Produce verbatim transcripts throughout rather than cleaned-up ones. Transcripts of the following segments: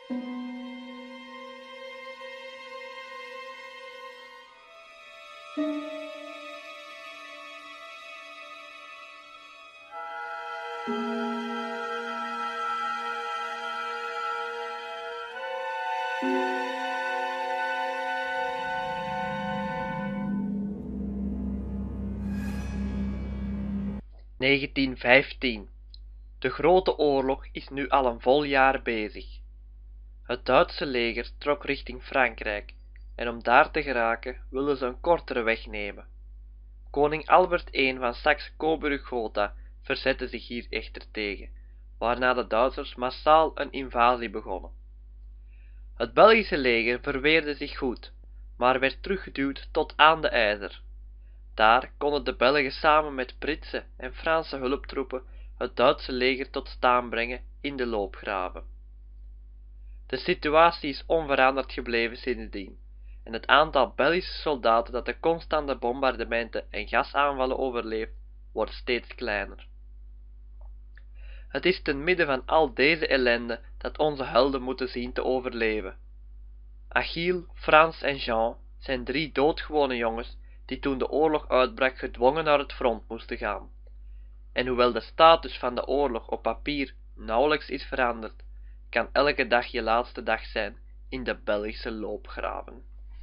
negentien vijftien. De grote oorlog is nu al een vol jaar bezig. Het Duitse leger trok richting Frankrijk en om daar te geraken wilden ze een kortere weg nemen. Koning Albert de Eerste van Saxe-Coburg-Gotha verzette zich hier echter tegen, waarna de Duitsers massaal een invasie begonnen. Het Belgische leger verweerde zich goed, maar werd teruggeduwd tot aan de IJzer. Daar konden de Belgen samen met Britse en Franse hulptroepen het Duitse leger tot staan brengen in de loopgraven. De situatie is onveranderd gebleven sindsdien, en het aantal Belgische soldaten dat de constante bombardementen en gasaanvallen overleeft, wordt steeds kleiner. Het is te midden van al deze ellende dat onze helden moeten zien te overleven. Achille, Frans en Jean zijn drie doodgewone jongens die toen de oorlog uitbrak gedwongen naar het front moesten gaan. En hoewel de status van de oorlog op papier nauwelijks is veranderd, kan elke dag je laatste dag zijn in de Belgische loopgraven.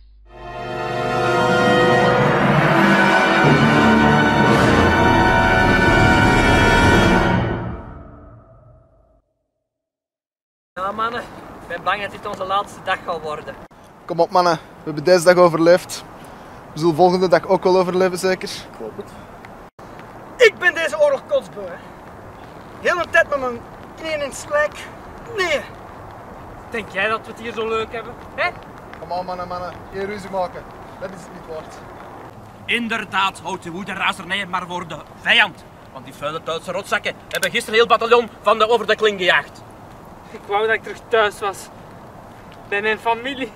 Ja mannen, ik ben bang dat dit onze laatste dag gaat worden. Kom op mannen, we hebben deze dag overleefd. We zullen volgende dag ook wel overleven zeker? Ik hoop het. Ik ben deze oorlog kotsbeu. Heel de tijd met mijn knieën in het slijk. Nee. Denk jij dat we het hier zo leuk hebben? Hè? Kom op mannen, mannen, geen ruzie maken. Dat is het niet waard. Inderdaad, houd je woede razernij maar voor de vijand. Want die vuile Duitse rotzakken hebben gisteren heel bataljon van de over de kling gejaagd. Ik wou dat ik terug thuis was. Bij mijn familie.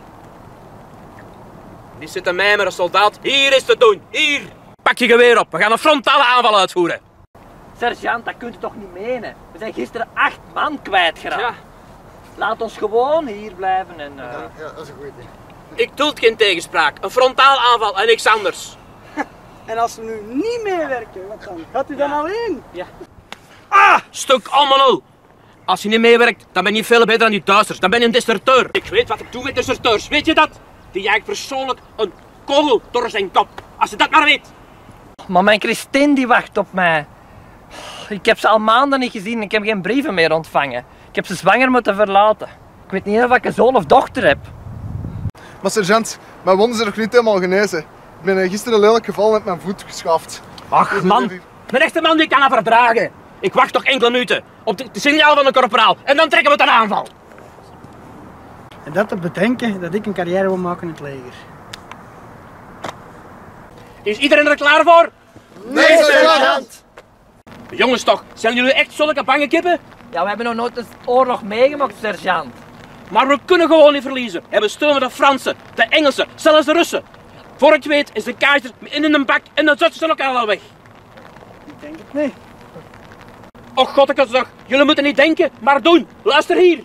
Die zitten mij met een soldaat. Hier is te doen. Hier. Pak je geweer op. We gaan een frontale aanval uitvoeren. Sergeant, dat kunt u toch niet menen? We zijn gisteren acht man kwijtgeraakt. Ja. Laat ons gewoon hier blijven en... Uh... Ja, ja, dat is een goed idee. Ik doe geen tegenspraak. Een frontaal aanval en niks anders. En als we nu niet meewerken, wat dan? Gaat u dan alleen? Ja. Ah, stuk allemaal. Als je niet meewerkt, dan ben je veel beter dan die Duitsers. Dan ben je een deserteur. Ik weet wat ik doe met deserteurs. Weet je dat? Die jaagt persoonlijk een kogel door zijn kop. Als je dat maar weet. Maar mijn Christine die wacht op mij. Ik heb ze al maanden niet gezien. Ik heb geen brieven meer ontvangen. Ik heb ze zwanger moeten verlaten. Ik weet niet of ik een zoon of dochter heb. Maar sergeant, mijn wonden zijn nog niet helemaal genezen. Ik ben gisteren lelijk gevallen met mijn voet geschaafd. Ach man, een echte man die kan dat verdragen. Ik wacht toch enkele minuten op het signaal van de korporaal en dan trekken we het een aanval. En dat te bedenken dat ik een carrière wil maken in het leger. Is iedereen er klaar voor? Nee, sergeant! Jongens toch, zijn jullie echt zulke bange kippen? Ja, we hebben nog nooit een oorlog meegemaakt, sergeant. Maar we kunnen gewoon niet verliezen. En we steunen de Fransen, de Engelsen, zelfs de Russen. Voor het weet is de keizer in een bak en de Duitsers zijn ook al weg. Ik denk het niet. Och godtekes toch, jullie moeten niet denken, maar doen. Luister hier.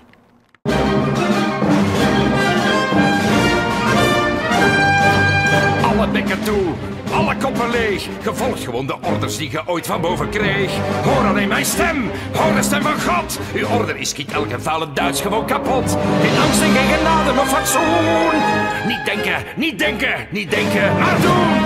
Alle bekken toe, alle koppen leeg. Gevolgd gewoon de orders die je ooit van boven kreeg. Hoor alleen mijn stem, hoor de stem van God. Uw order is schiet elke vuile Duits gewoon kapot. Geen angst en geen genade, nog fatsoen. Niet denken, niet denken, niet denken, maar doen.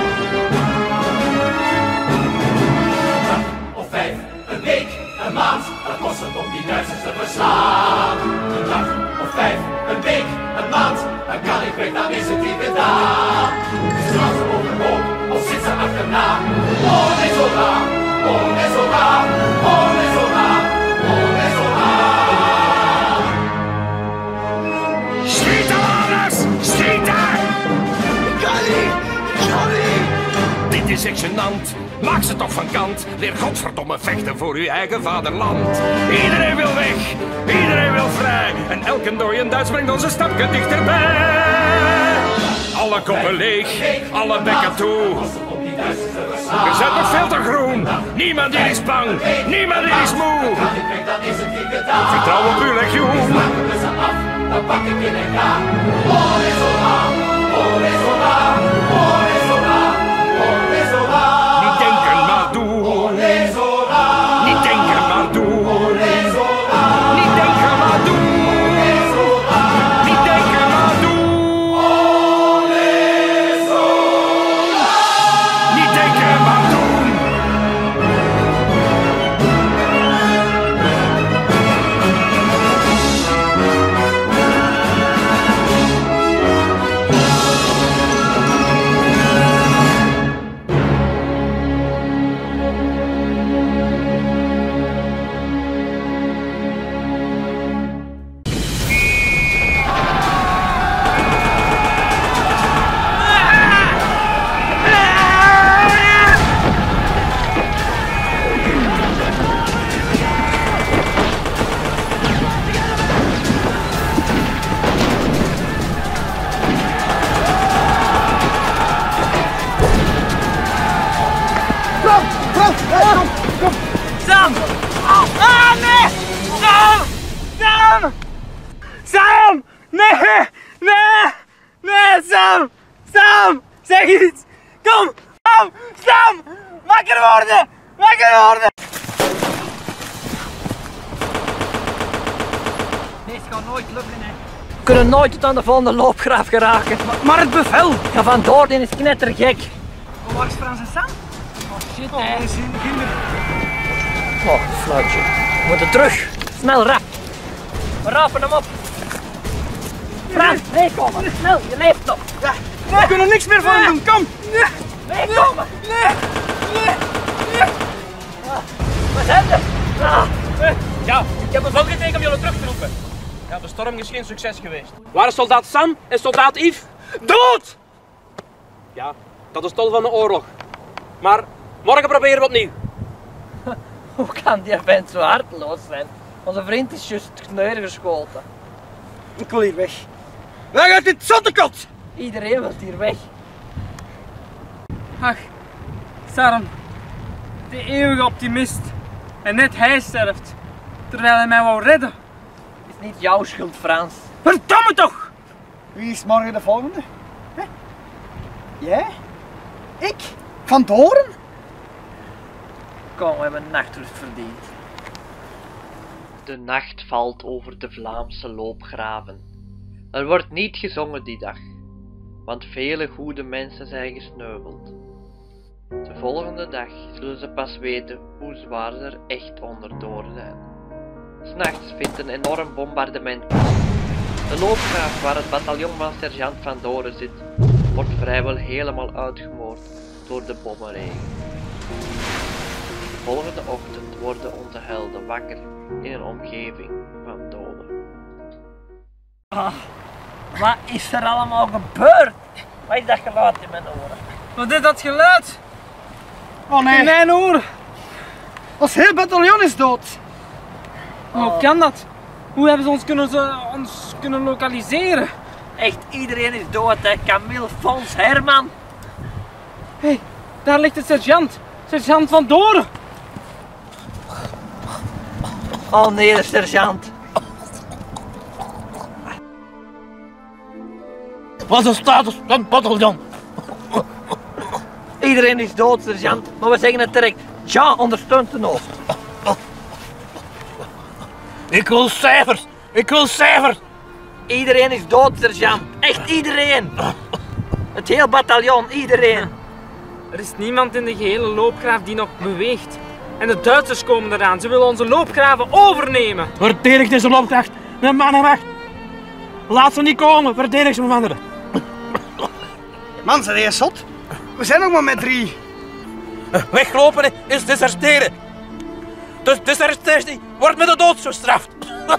Of vijf, een week, een maand, dat kost het om die Duitsers te verslaan. Een dag of vijf, een week, een maand, dan kan ik weg, dan is het niet gedaan. Slaan ze overhoop of zit ze achterna? Oh, les soldats, oh, les soldats, oh, les soldats, oh, les soldats. Schieten, alles, schieten! Ik kan niet, ik kan niet! Dit is echt gênant. Maak ze toch van kant. Leer godverdomme vechten voor uw eigen vaderland. Iedereen wil weg, iedereen wil vrij. En elke dooie Duits brengt ons een stapje dichterbij. Alle koppen leeg, alle bekken toe. Je bent nog veel te groen. Niemand hier is bang, niemand hier is moe. Vertrouw op uw legioen. dan pak ik in en ga. Ole zola, ole zola, ole zola, ole zola. Niet denken, maar doen. Ole zola, Niet denken, maar doen. ole zola, Niet denken, maar doen. ole zola, Niet denken, maar doen. ole zola. Niet denken, maar doen. Sam! Ah, nee! Sam! Sam! Sam! Nee! Nee! Nee, Sam! Sam! Zeg iets! Kom! Sam! Sam! Wakker worden! Wakker worden! Deze gaat nooit lukken, hè. We kunnen nooit tot aan de volgende loopgraaf geraken. Maar, maar het bevel! Ga vandoor, die is knettergek. Oh, waar is Frans en Sam? Oh shit, Oh, hè. we zien de kinderen. Oh, fluitje. We moeten terug. Snel, rap. We rapen hem op. Frans, meekomen. Snel, je leeft nog. Ja, we kunnen niks meer voor hem doen, kom! Meekomen. Nee. Nee. Nee. Wat zijn er? Ah. Ja, ik heb bevel gekregen om jullie terug te roepen. Ja, de storm is geen succes geweest. Waar is soldaat Sam en soldaat Yves? Dood! Ja, dat is tol van de oorlog. Maar morgen proberen we opnieuw. Hoe kan die vent zo harteloos zijn? Onze vriend is juist neergeschoten. Ik wil hier weg. Weg uit dit zottekot! Iedereen wil hier weg. Ach, Sam, de eeuwige optimist. En net hij sterft, terwijl hij mij wou redden. Het is niet jouw schuld, Frans. Verdomme toch! Wie is morgen de volgende? Hè? Jij? Ik? Van Doren? Kom, we hebben nachtrust verdiend. De nacht valt over de Vlaamse loopgraven. Er wordt niet gezongen die dag, want vele goede mensen zijn gesneuveld. De volgende dag zullen ze pas weten hoe zwaar ze er echt onderdoor zijn. 'S Nachts vindt een enorm bombardement plaats. De loopgraaf waar het bataljon van sergeant Van Doren zit, wordt vrijwel helemaal uitgemoord door de bommenregen. De volgende ochtend worden onze helden wakker in een omgeving van doden. Ah, wat is er allemaal gebeurd? Wat is dat geluid in mijn oren? Wat is dat geluid? Oh nee, In mijn oren. ons heel bataljon is dood. Hoe kan dat? Hoe hebben ze ons kunnen, ze, ons kunnen lokaliseren? Echt, iedereen is dood, hè. Camille, Fons, Herman. Hé, hey, daar ligt de sergeant. Sergeant Van Doren. Oh nee, de sergeant. Wat is de status van het bataljon? Iedereen is dood, sergeant. Maar we zeggen het direct. Jean ondersteunt de hoofd. Ik wil cijfers! Ik wil cijfers! Iedereen is dood, sergeant. Echt iedereen. Het hele bataljon, iedereen. Er is niemand in de gehele loopgraaf die nog beweegt. En de Duitsers komen eraan. Ze willen onze loopgraven overnemen. Verdedig deze loopkracht met man en macht. Laat ze niet komen, verdedig ze met anderen. Man, zijn jij zot? We zijn nog maar met drie. Weglopen is deserteren. Dus desertatie wordt met de dood gestraft.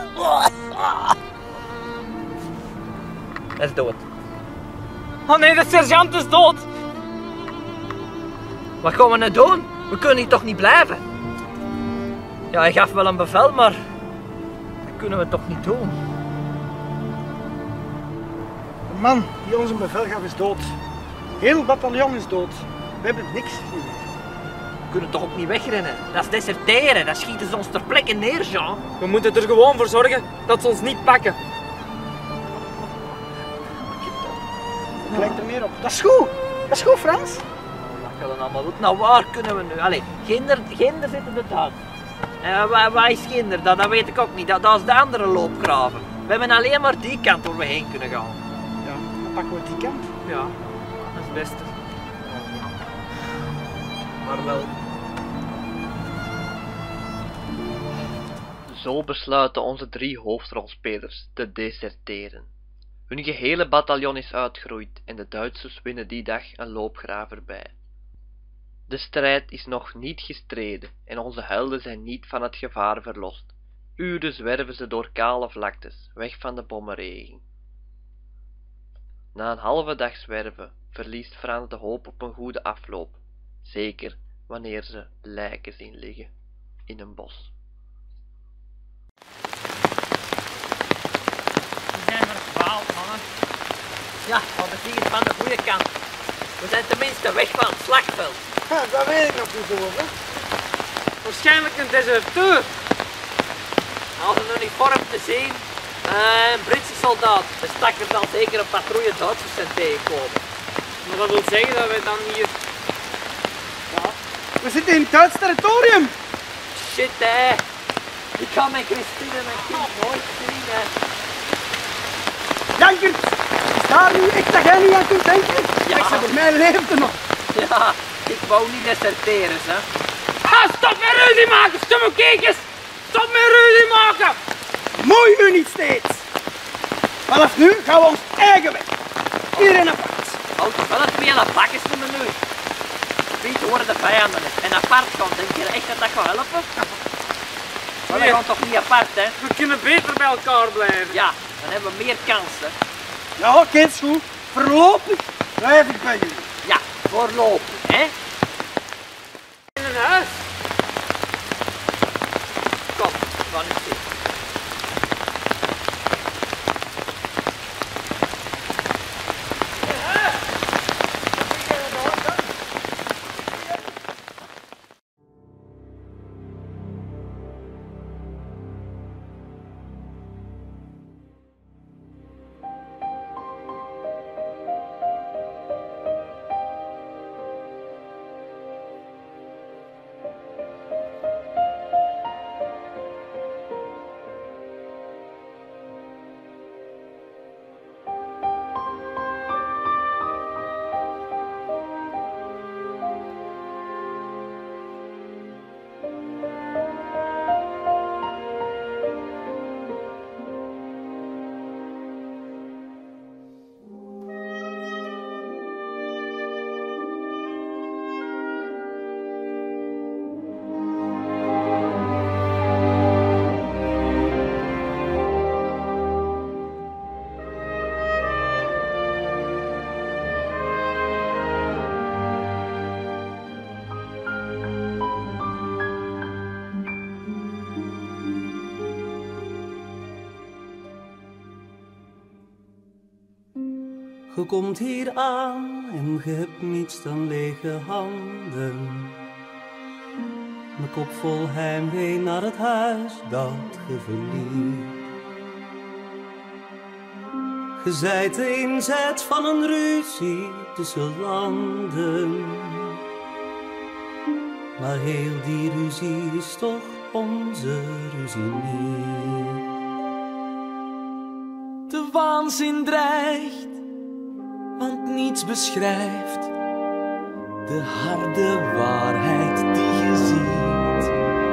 Hij is dood. Oh nee, de sergeant is dood. Wat gaan we nou doen? We kunnen hier toch niet blijven? Ja, hij gaf wel een bevel, maar dat kunnen we toch niet doen? De man die ons een bevel gaf is dood. Heel het bataljon is dood. We hebben niks gezien. We kunnen toch ook niet wegrennen? Dat is deserteren, dat schieten ze ons ter plekke neer, Jean. We moeten er gewoon voor zorgen dat ze ons niet pakken. Het lijkt er meer op. Dat is goed. Dat is goed, Frans. Wat kan dat allemaal doen? Nou, waar kunnen we nu? Allee, Ginder, Ginder zit in de tuin. Uh, waar, waar is Ginder? Dat, dat weet ik ook niet. Dat, dat is de andere loopgraven. We hebben alleen maar die kant waar we heen kunnen gaan. Ja, dan pakken we die kant. Ja, dat is het beste. Maar wel. Zo besluiten onze drie hoofdrolspelers te deserteren. Hun gehele bataljon is uitgeroeid en de Duitsers winnen die dag een loopgraaf erbij. De strijd is nog niet gestreden en onze helden zijn niet van het gevaar verlost. Uren zwerven ze door kale vlaktes, weg van de bommenregen. Na een halve dag zwerven verliest Frans de hoop op een goede afloop, zeker wanneer ze lijken zien liggen in een bos. We zijn verdwaald, mannen. Ja, maar we zien het van de goede kant. We zijn tenminste weg van het slagveld. Ja, dat weet ik nog niet zo, hè. Waarschijnlijk een deserteur. Als een uniform te zien, uh, een Britse soldaat. De stakker zal zeker een patrouille Duitsers zijn tegenkomen. Maar dat wil zeggen dat wij dan hier... Ja. We zitten in het Duits territorium. Shit, hè. Ik ga mijn Christine en mijn kind nooit zien, hè. Jankert, is daar nu echt dat jij niet aan kunt denken? Ja. Ik zeg, voor mij leeft er nog. Ja, ik wou niet deserteren, hè. Ah, stop met ruzie maken, stomme kijkers! Stop met ruzie maken! Mooi u niet steeds. Vanaf nu gaan we ons eigen weg. Iedereen apart. Houd je wel het twee aan de bakkes voor me nu. Piet horen de vijanden is. En apart kan, denk je echt dat dat gaat helpen? Maar we gaan toch niet apart, hè? We kunnen beter bij elkaar blijven. Ja, dan hebben we meer kansen. Ja, oké, is goed. Voorlopig blijf ik bij jullie. Ja, voorlopig, hè? In een huis. Kom, we gaan eens zien. Je komt hier aan en je hebt niets dan lege handen. Mijn kop vol heimwee naar het huis dat je verliet. Je zijt de inzet van een ruzie tussen landen. Maar heel die ruzie is toch onze ruzie niet. De waanzin dreigt, want niets beschrijft de harde waarheid die je ziet.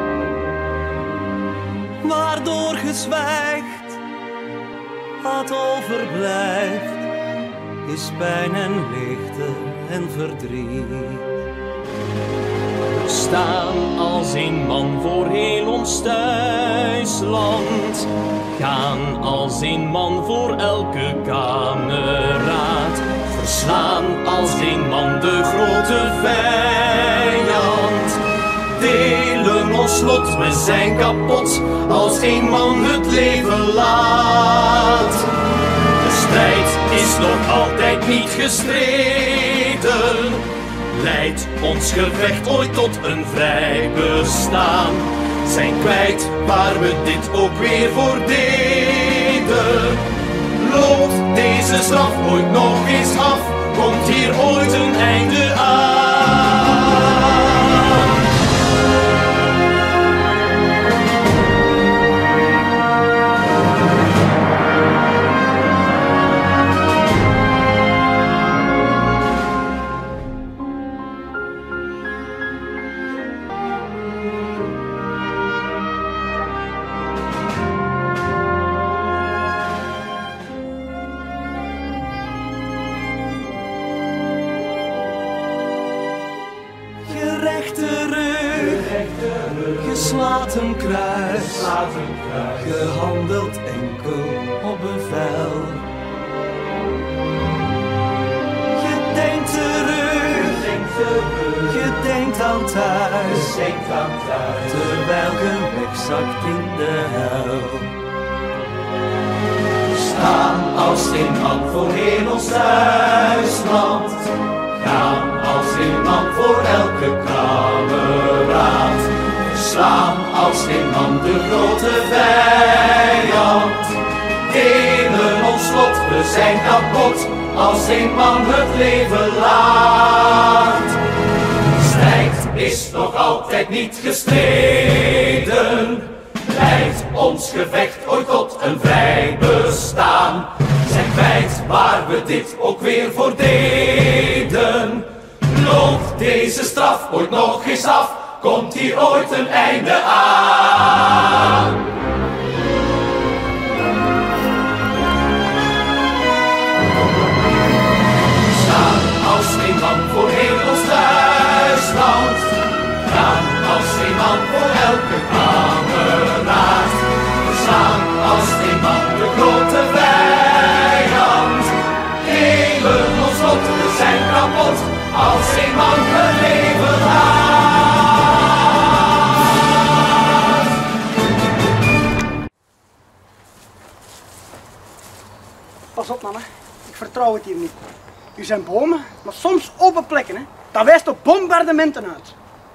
Waardoor je zwijgt, wat overblijft, is pijn en leegte en verdriet. We staan als een man voor heel ons thuisland, gaan als een man voor elke kameraad, verslaan als een man de grote vijand. Delen ons lot, we zijn kapot als een man het leven laat. De strijd is nog altijd niet gestreden, leidt ons gevecht ooit tot een vrij bestaan. Zijn kwijt waar we dit ook weer voor deden. Loopt deze deze straf ooit nog eens af? Komt hier ooit een einde aan? Geslaten kruis, gehandeld enkel op bevel. Je denkt terug, je denkt aan thuis, terwijl je wegzakt in de hel. Staan als een man voor heel ons thuisland, gaan als een man voor elke kameraad. Slaan als een man de grote vijand. Delen ons lot, we zijn kapot als een man het leven laat. Strijd is nog altijd niet gestreden. Leidt ons gevecht ooit tot een vrij bestaan? Zijn kwijt waar we dit ook weer voor deden. Loopt deze straf ooit nog eens af? Komt hier ooit een einde aan? Staan als een man voor heel ons thuisland, gaan als een man voor elke kameraad. Slaan als een man de grote vijand. Delen ons lot, we zijn kapot als een man het leven laat. Pas op, mama. Ik vertrouw het hier niet. U zijn bomen, maar soms open plekken, hè. Dat wijst op bombardementen uit.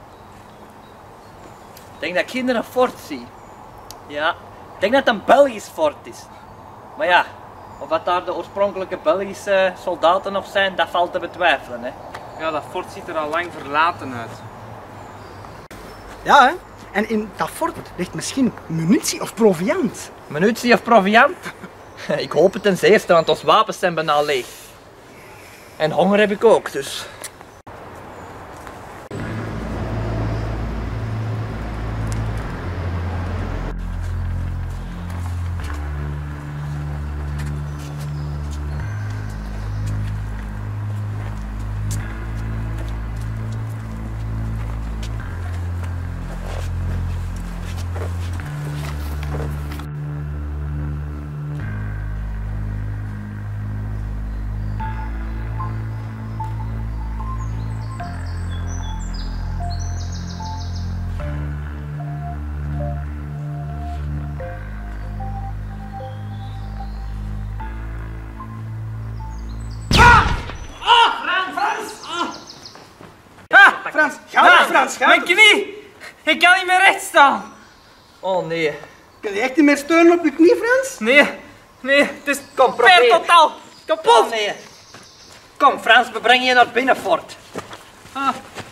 Ik denk dat ik hier een fort zie. Ja, ik denk dat het een Belgisch fort is. Maar ja, of dat daar de oorspronkelijke Belgische soldaten nog zijn, dat valt te betwijfelen, hè. Ja, dat fort ziet er al lang verlaten uit. Ja, hè. En in dat fort ligt misschien munitie of proviant. Munitie of proviant? Ik hoop het ten zeerste, want onze wapens zijn bijna leeg. En honger heb ik ook, dus... Frans, ga maar, Frans, ga. Mijn knie! Ik kan niet meer recht staan. Oh nee. Kun je echt niet meer steunen op je knie, Frans? Nee, nee, het is Kom, per probeer. totaal kapot. Oh nee. Kom Frans, we brengen je naar binnen, fort. Ah.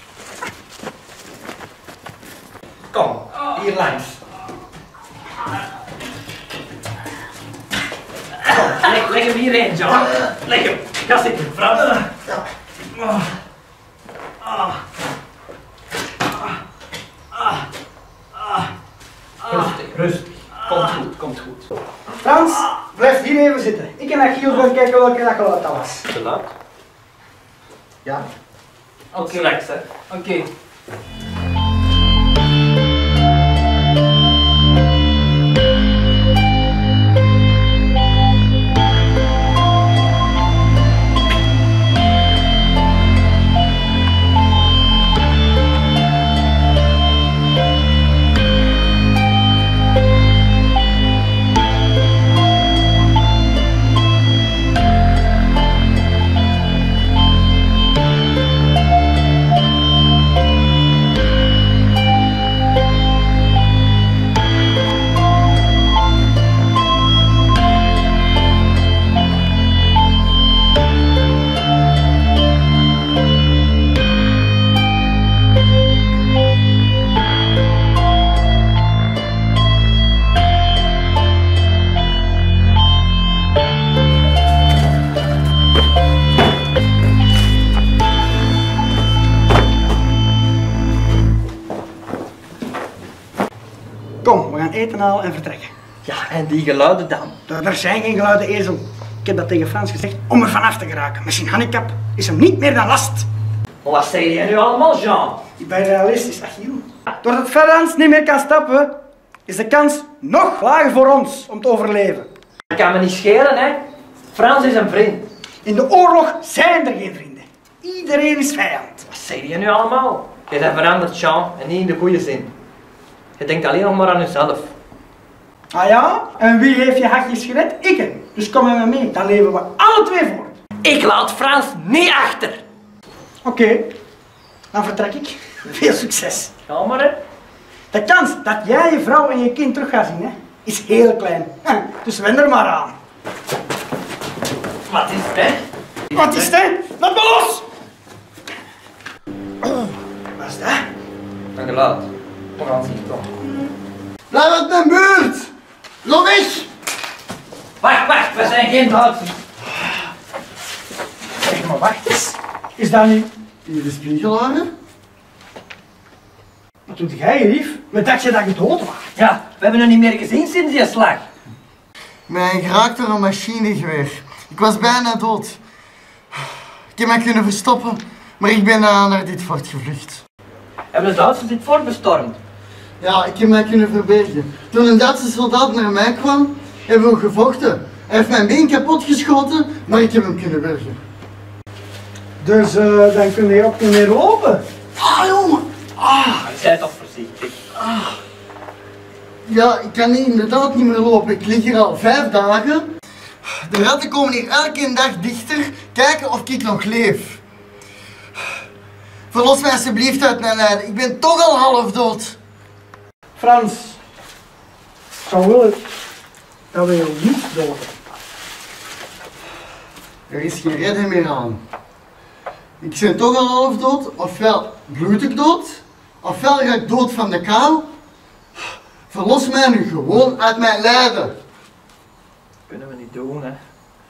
Kom, hier langs. Kom, leg, leg hem hierheen, John. Leg hem. Ga zitten, Frans. Ah. Ah. Ah. Ah. Rustig, rustig. Komt goed, komt goed. Frans, blijf hier even zitten. Ik en Achilles gaan kijken welke dat geluid dat was. Geluid? Ja. Oké. Straks, hè. Oké. Okay. eten halen en vertrekken. Ja, en die geluiden dan? Er, er zijn geen geluiden, ezel. Ik heb dat tegen Frans gezegd om er vanaf te geraken. Met zijn handicap is hem niet meer dan last. Maar wat zeg jij nu allemaal, Jean? Ik ben realistisch, Achille. Doordat Frans niet meer kan stappen, is de kans nog lager voor ons om te overleven. Dat kan me niet schelen, hè. Frans is een vriend. In de oorlog zijn er geen vrienden. Iedereen is vijand. Wat zeg je nu allemaal? Je bent veranderd, Jean, en niet in de goede zin. Je denkt alleen nog maar aan jezelf. Ah ja? En wie heeft je hakjes gered? Ik. Dus kom met me mee, dan leven we alle twee voor. Ik laat Frans niet achter. Oké, okay. Dan vertrek ik. Veel succes. Ga maar, hè. De kans dat jij je vrouw en je kind terug gaat zien, hè, is heel klein. Dus wend er maar aan. Wat is het, hè? Wat is het, hè? Laat me los! Wat is dat? Een geluid. We gaan zien, toch. Blijf uit mijn buurt! Loop weg! Wacht, wacht, we zijn geen Duitsers. Zeg maar, wacht eens. Is dat nu... Hier de spiegelaren? Wat doet jij, lief? Met dat je dat gedood was? Ja, we hebben hem niet meer gezien sinds die slag. Mij geraakt door een machinegeweer. Ik was bijna dood. Ik heb mij kunnen verstoppen, maar ik ben uh, naar dit fort gevlucht. Hebben de Duitsers dit fort bestormd? Ja, ik heb mij kunnen verbergen. Toen een Duitse soldaat naar mij kwam, hebben we gevochten. Hij heeft mijn been kapot geschoten, maar ik heb hem kunnen bergen. Dus uh, dan kun je ook niet meer lopen? Ah, jongen! Ah! Zij toch voorzichtig. Ah. Ja, ik kan inderdaad niet meer lopen. Ik lig hier al vijf dagen. De ratten komen hier elke dag dichter, kijken of ik nog leef. Verlos mij alsjeblieft uit mijn lijden. Ik ben toch al half dood. Frans, ik zou willen dat we je niet doden. Er is geen redden meer aan. Ik ben toch al half dood, ofwel bloed ik dood, ofwel ga ik dood van de kou. Verlos mij nu gewoon uit mijn lijden. Dat kunnen we niet doen, hè.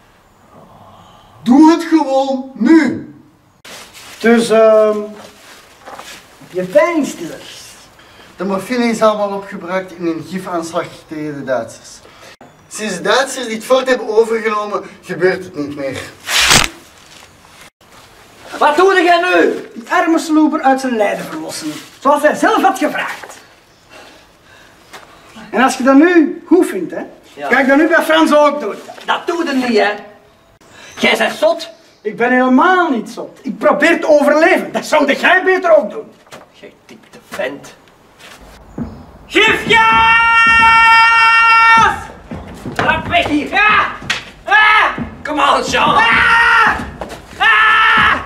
Doe het gewoon nu. Dus, ehm... Uh, je pijnstillers. De morfine is allemaal opgebruikt in een gifaanslag tegen de Duitsers. Sinds de Duitsers dit fort hebben overgenomen, gebeurt het niet meer. Wat doe jij nu? Die arme sloeper uit zijn lijden verlossen, zoals hij zelf had gevraagd. En als je dat nu goed vindt, hè, ja. Ga ik dat nu bij Frans ook doen. Dat doe je niet, hè. Jij bent zot. Ik ben helemaal niet zot. Ik probeer te overleven. Dat zou jij beter ook doen. Jij dikte vent. Gifjas! Trap weg hier. Ah! Ah! Kom aan, Jean. Ah! Ah!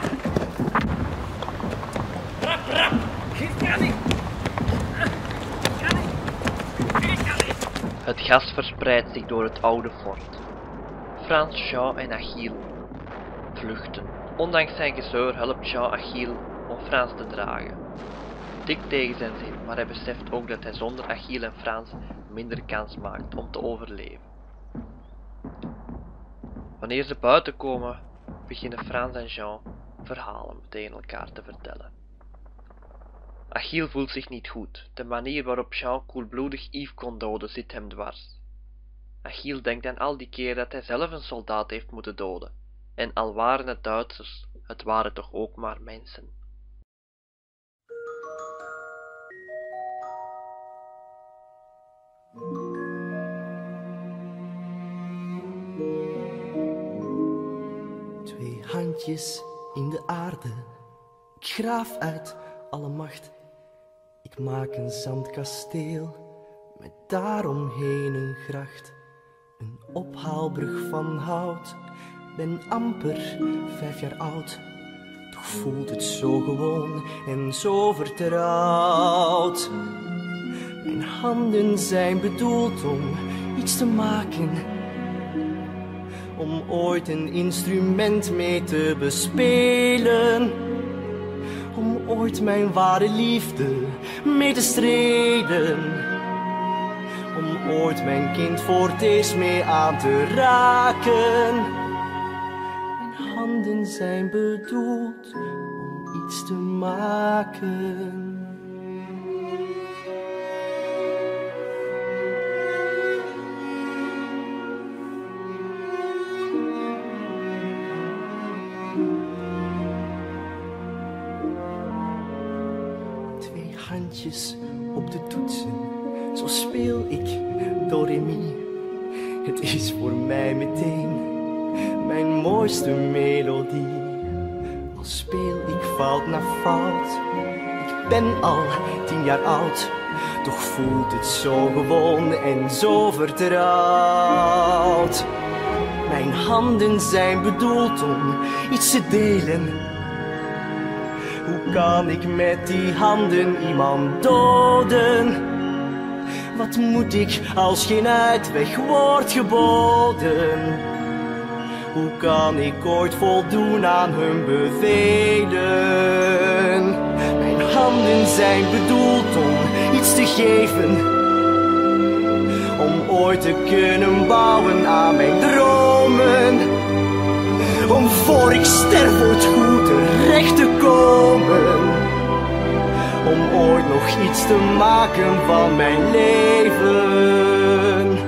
Rap, rap. Gifjas niet. Het gas verspreidt zich door het oude fort. Frans, Jean en Achille vluchten. Ondanks zijn gezeur helpt Jean Achille om Frans te dragen. Dik tegen zijn zin, maar hij beseft ook dat hij zonder Achille en Frans minder kans maakt om te overleven. Wanneer ze buiten komen, beginnen Frans en Jean verhalen tegen elkaar te vertellen. Achille voelt zich niet goed. De manier waarop Jean koelbloedig Yves kon doden zit hem dwars. Achille denkt aan al die keer dat hij zelf een soldaat heeft moeten doden. En al waren het Duitsers, het waren toch ook maar mensen. Twee handjes in de aarde, ik graaf uit alle macht. Ik maak een zandkasteel, met daaromheen een gracht. Een ophaalbrug van hout, ben amper vijf jaar oud. Toch voelt het zo gewoon en zo vertrouwd. Mijn handen zijn bedoeld om iets te maken, om ooit een instrument mee te bespelen, om ooit mijn ware liefde mee te strelen, om ooit mijn kind voor het eerst mee aan te raken. Mijn handen zijn bedoeld om iets te maken. liedjes op de toetsen. Zo speel ik do re mi. Het is voor mij meteen mijn mooiste melodie. Al speel ik fout na fout. Ik ben al tien jaar oud. Toch voelt het zo gewoon en zo vertrouwd. Mijn handen zijn bedoeld om iets te delen. Hoe kan ik met die handen iemand doden? Wat moet ik als geen uitweg wordt geboden? Hoe kan ik ooit voldoen aan hun bevelen? Mijn handen zijn bedoeld om iets te geven. Om ooit te kunnen bouwen aan mijn dromen. Om voor ik sterf ooit goed terecht te komen. Om ooit nog iets te maken van mijn leven.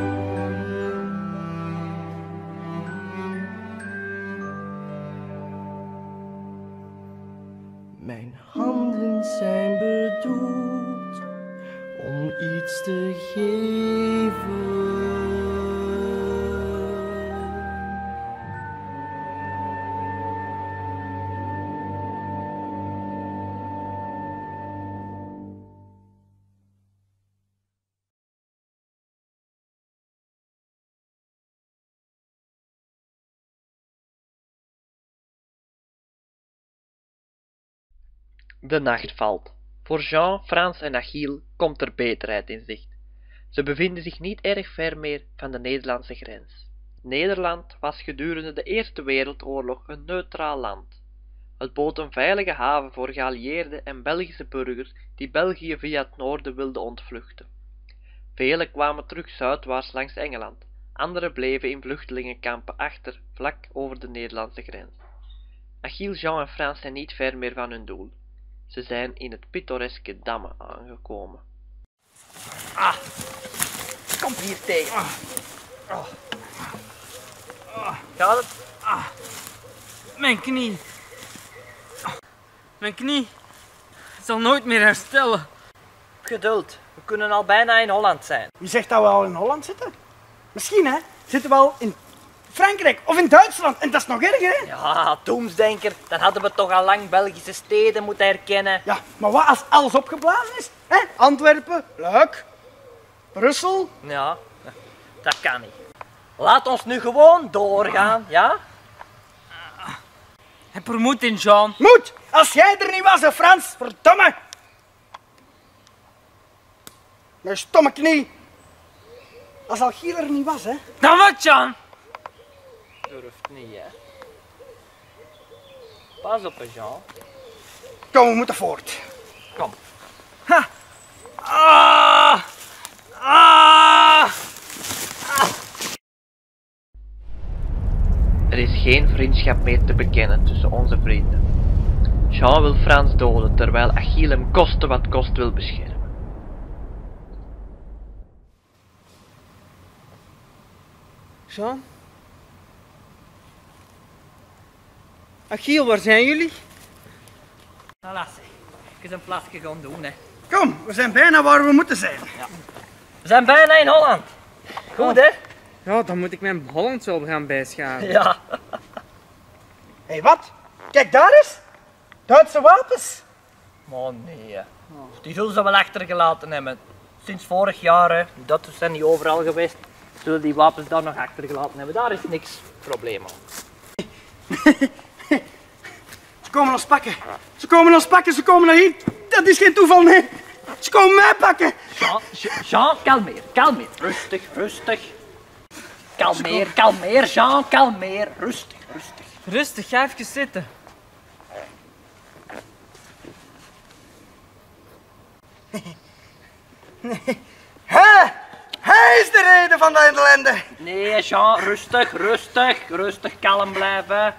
Mijn handen zijn bedoeld om iets te geven. De nacht valt. Voor Jean, Frans en Achille komt er beterheid in zicht. Ze bevinden zich niet erg ver meer van de Nederlandse grens. Nederland was gedurende de Eerste Wereldoorlog een neutraal land. Het bood een veilige haven voor geallieerde en Belgische burgers die België via het noorden wilden ontvluchten. Velen kwamen terug zuidwaarts langs Engeland, anderen bleven in vluchtelingenkampen achter, vlak over de Nederlandse grens. Achille, Jean en Frans zijn niet ver meer van hun doel. Ze zijn in het pittoreske Damme aangekomen. Ah, kom hier tegen. Ah. Oh. Ah. Gaat het? Ah. Mijn knie. Ah. Mijn knie zal nooit meer herstellen. Geduld, we kunnen al bijna in Holland zijn. Wie zegt dat we al in Holland zitten? Misschien hè, zitten we al in Frankrijk of in Duitsland en dat is nog erger hè? Ja, doemsdenker, dan hadden we toch al lang Belgische steden moeten herkennen. Ja, maar wat als alles opgeblazen is? Hè? Antwerpen, Luik, Brussel. Ja, dat kan niet. Laat ons nu gewoon doorgaan, ja? Heb er moed in, Jean. Moed! Als jij er niet was, hè, Frans, verdomme! Mijn stomme knie. Als Achille er niet was, hè? Dan wat, Jean? Durft niet, hè? Pas op, hè, Jean. Kom, we moeten voort. Kom. Ha. Ah. Ah. Er is geen vriendschap meer te bekennen tussen onze vrienden. Jean wil Frans doden, terwijl Achille hem koste wat kost wil beschermen. Jean? Achille, waar zijn jullie? Nou, laat ze. Even een plasje gaan doen, hè. Kom, we zijn bijna waar we moeten zijn. Ja. We zijn bijna in Holland. Goed, hè? Ja, dan moet ik mijn Hollands wel gaan bijschaven. Ja. Hé, hey, wat? Kijk daar eens. Duitse wapens. Maar nee, hè. Die zullen ze wel achtergelaten hebben. Sinds vorig jaar, hè. De Duitsers zijn niet overal geweest. Zullen die wapens daar nog achtergelaten hebben. Daar is niks probleem aan. Ze komen ons pakken. Ze komen ons pakken, ze komen naar hier. Dat is geen toeval, nee. Ze komen mij pakken. Jean, Jean, kalmeer, kalmeer. Rustig, rustig. Kalmeer, kalmeer, Jean, kalmeer. Rustig, rustig. Rustig, ga even zitten. Hé, hij is de reden van de ellende. Nee, Jean, rustig, rustig, rustig, kalm blijven.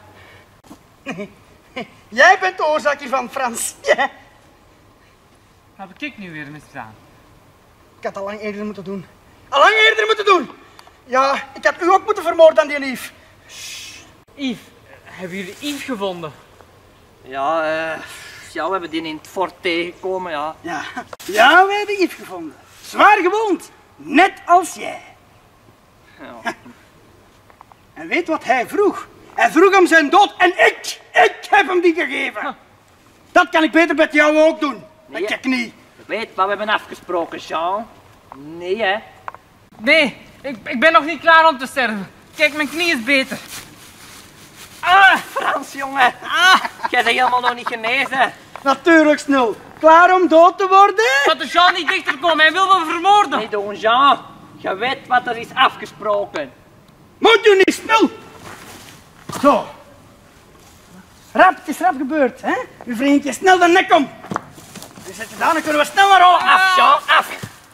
Jij bent de oorzaak hiervan, Frans. Ja. Wat heb ik nu weer misdaan? Ik had al lang eerder moeten doen. Al lang eerder moeten doen. Ja, ik had u ook moeten vermoorden aan die Yves. Yves, hebben jullie Yves gevonden? Ja, eh, ja, we hebben die in het fort tegengekomen, ja. Ja, ja, we hebben Yves gevonden. Zwaar gewond, net als jij. Ja. En weet wat hij vroeg? Hij vroeg om zijn dood en ik, ik heb hem die gegeven. Dat kan ik beter met jou ook doen, met Nee, je knie. Weet wat we hebben afgesproken, Jean? Nee, hè? Nee, ik, ik ben nog niet klaar om te sterven. Kijk, mijn knie is beter. Ah, Frans, jongen. Ah, jij bent helemaal nog niet genezen. Natuurlijk snel. Klaar om dood te worden? Laat de Jean niet dichter komen, hij wil me vermoorden. Nee, doen, Jean. Je weet wat er is afgesproken. Moet je niet snel! Zo. Rap, het is rap gebeurd, hè? Uw vriendje, snel de nek om. Dus zet je daar, dan kunnen we snel naar rollen. Af, Jean, af.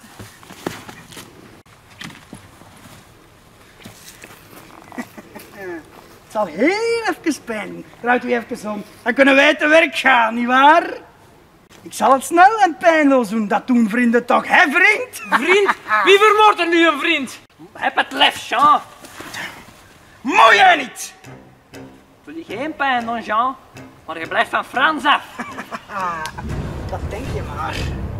Het zal heel even pijn doen. Ruit u even om. Dan kunnen wij te werk gaan, nietwaar? Ik zal het snel en pijnloos doen. Dat doen vrienden toch, hè vriend? Vriend? Wie vermoordt er nu een vriend? Heb het lef, Jean. Moet jij niet! Wil je geen pijn doen, Jean? Maar je blijft van Frans af. Dat denk je maar.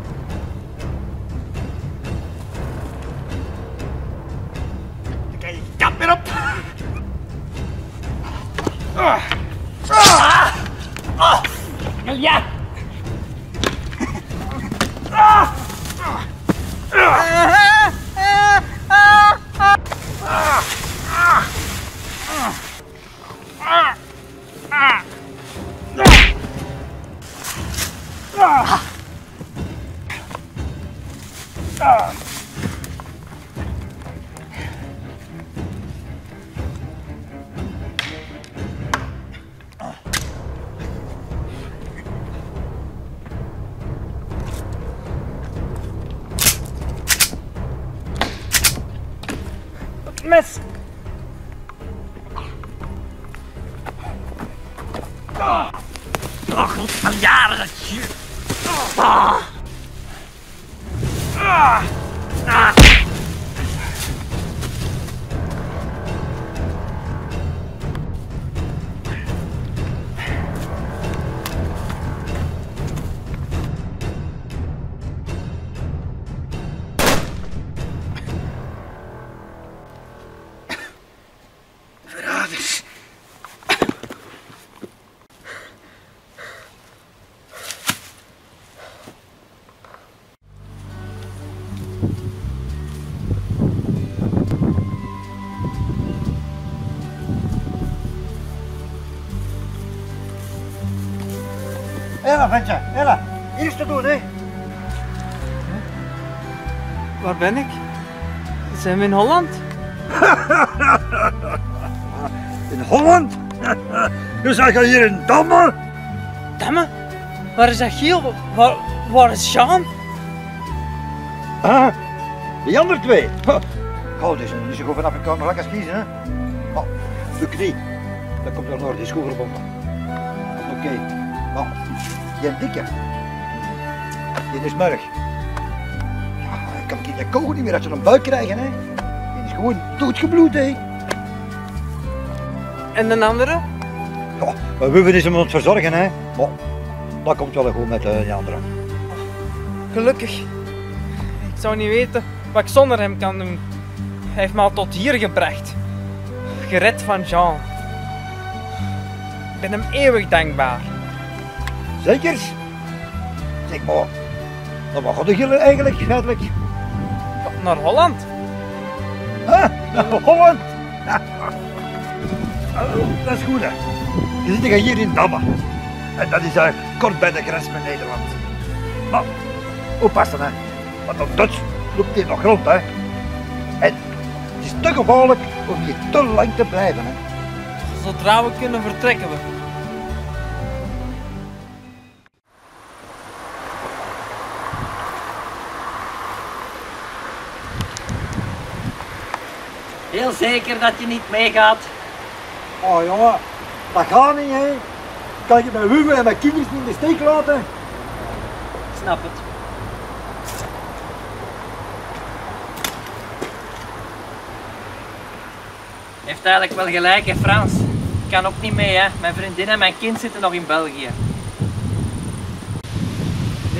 Dan krijg je kap weer op. Ah. Ah. Ah. Ja. Ah. Mes. Ah. Oh, god van jaren dat je... Ah. Ah. Ah. Verraders. Ella, ventje, Ella, hier is te doen, hè? Waar ben ik? Zijn we in Holland? In Holland? Dus zeg je hier in Damme? Damme? Waar is Achiel? Waar, waar is Jean? Ah, die andere twee. Goh, dit is niet zo goed vanaf ik kan nog lekker kiezen, hè? Oh, de knie, dat komt er nog, die is goed verbonden. Oké, okay. Oh, die dikke, die is merg. Ja, ik kan die kogel niet meer uit zo'n buik krijgen, hè? Die is gewoon doodgebloed, hè? En de andere? Ja, we hoeven eens om ons verzorgen, hè? Maar dat komt wel goed met uh, die andere. Gelukkig. Ik zou niet weten wat ik zonder hem kan doen. Hij heeft me al tot hier gebracht. Gered van Jean. Ik ben hem eeuwig dankbaar. Zeker? Zeg maar, dan mag je er eigenlijk feitelijk. Naar Holland? Huh? Naar Holland? Dat is goed, hè. Je zit hier in Damme. En dat is uh, kort bij de grens met Nederland. Maar, oppassen, hè. Want dat Duits loopt hier nog rond, hè. En het is te gevaarlijk om hier te lang te blijven, hè. Zodra we kunnen vertrekken we. Heel zeker dat je niet meegaat. Oh jongen, dat gaat niet, hè. Kan je mijn wuwen en mijn kinders niet in de steek laten? Ik snap het. Je heeft eigenlijk wel gelijk, hè, Frans. Ik kan ook niet mee, hè. Mijn vriendin en mijn kind zitten nog in België.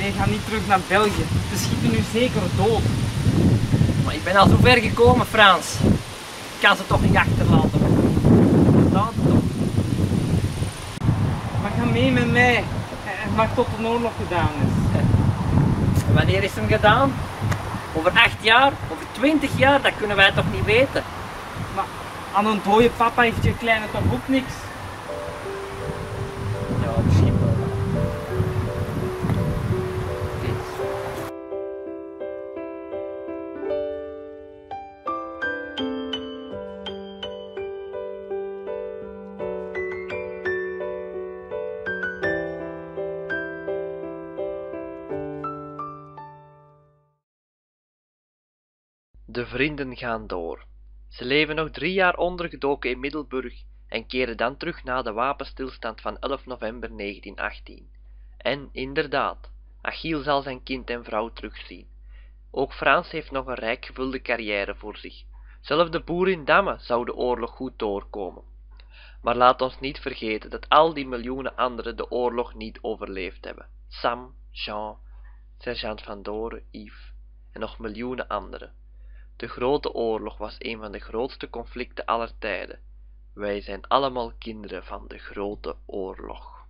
Nee, ga niet terug naar België. Ze schieten nu zeker dood. Maar ik ben al zo ver gekomen, Frans. Ik kan ze toch niet achterlaten. Laat het toch. Maar ga mee met mij. En wacht tot de oorlog gedaan is. En wanneer is hem gedaan? Over acht jaar? Over twintig jaar? Dat kunnen wij toch niet weten? Maar aan een dode papa heeft je kleine toch ook niks? Ja, misschien wel. De vrienden gaan door. Ze leven nog drie jaar ondergedoken in Middelburg en keren dan terug na de wapenstilstand van elf november negentienhonderdachttien. En inderdaad, Achille zal zijn kind en vrouw terugzien. Ook Frans heeft nog een rijk gevulde carrière voor zich. Zelfs de boer in Damme zou de oorlog goed doorkomen. Maar laat ons niet vergeten dat al die miljoenen anderen de oorlog niet overleefd hebben. Sam, Jean, sergeant Van Doren, Yves en nog miljoenen anderen. De Grote Oorlog was een van de grootste conflicten aller tijden. Wij zijn allemaal kinderen van de Grote Oorlog.